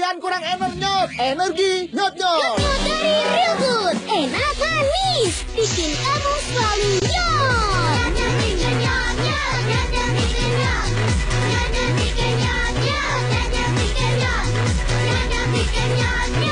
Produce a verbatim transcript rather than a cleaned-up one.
dan kurang enernyot. Energi nyot-nyot. Nyot-nyot dari Real Good. Enak manis, bikin kamu selalu nyot. Nyot-nyot bikin nyot-nyot. Nyot-nyot bikin nyot. Nyot-nyot bikin nyot-nyot. Nyot-nyot bikin nyot. Nyot-nyot bikin nyot-nyot.